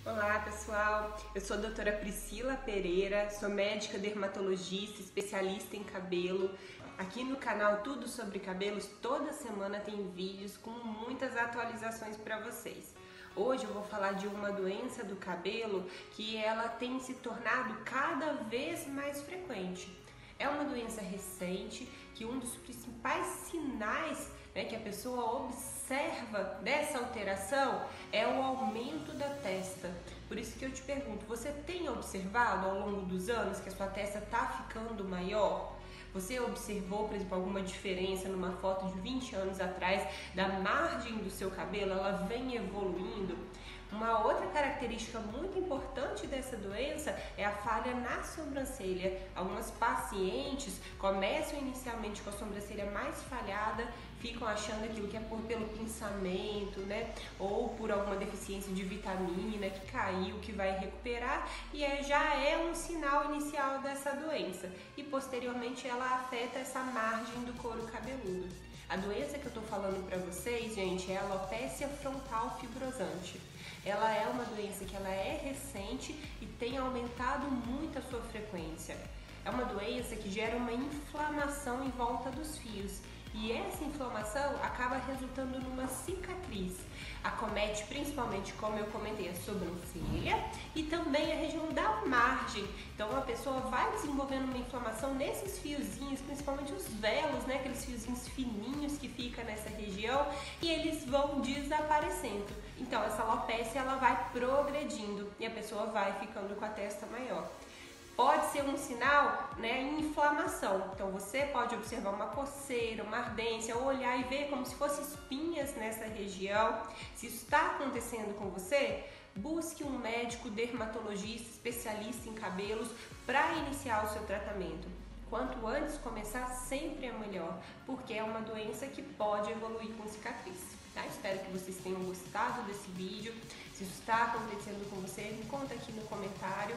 Olá pessoal, eu sou a doutora Priscila Pereira, sou médica dermatologista, especialista em cabelo. Aqui no canal Tudo Sobre Cabelos, toda semana tem vídeos com muitas atualizações para vocês. Hoje eu vou falar de uma doença do cabelo que ela tem se tornado cada vez mais frequente. É uma doença recente que um dos principais sinais que a pessoa observa dessa alteração é o aumento da testa. Por isso que eu te pergunto, você tem observado ao longo dos anos que a sua testa está ficando maior? Você observou, por exemplo, alguma diferença numa foto de 20 anos atrás da margem do seu cabelo? Ela vem evoluindo? Uma outra característica muito importante dessa doença é a falha na sobrancelha. Algumas pacientes começam inicialmente com a sobrancelha mais falhada, ficam achando aquilo que é pelo pinçamento, ou por alguma deficiência de vitamina que caiu, que vai recuperar, e já é um sinal inicial dessa doença. E posteriormente ela afeta essa margem do couro cabeludo. A doença que eu tô falando para vocês, gente, é a alopecia frontal fibrosante. Ela é uma doença que ela é recente e tem aumentado muito a sua frequência. É uma doença que gera uma inflamação em volta dos fios. E essa inflamação acaba resultando numa cicatriz. Acomete principalmente, como eu comentei, a sobrancelha e também a região da margem. Então a pessoa vai desenvolvendo uma inflamação nesses fiozinhos, principalmente os velos, aqueles fiozinhos fininhos que ficam nessa região, e eles vão desaparecendo. Então essa alopecia ela vai progredindo e a pessoa vai ficando com a testa maior. Pode ser um sinal, em inflamação. Então você pode observar uma coceira, uma ardência, ou olhar e ver como se fossem espinhas nessa região. Se isso está acontecendo com você, busque um médico dermatologista, especialista em cabelos, para iniciar o seu tratamento. Quanto antes começar, sempre é melhor, porque é uma doença que pode evoluir com cicatriz. Tá? Espero que vocês tenham gostado desse vídeo. Se isso está acontecendo com você, me conta aqui no comentário.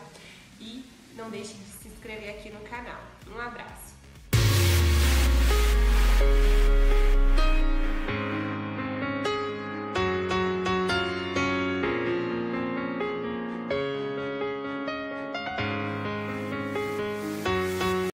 E não deixe de se inscrever aqui no canal. Um abraço!